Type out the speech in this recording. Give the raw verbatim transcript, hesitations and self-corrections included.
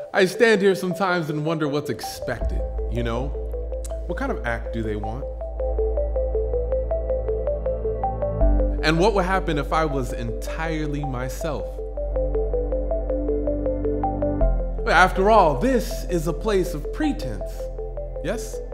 I stand here sometimes and wonder what's expected, you know? What kind of act do they want? And what would happen if I was entirely myself? After all, this is a place of pretense, yes?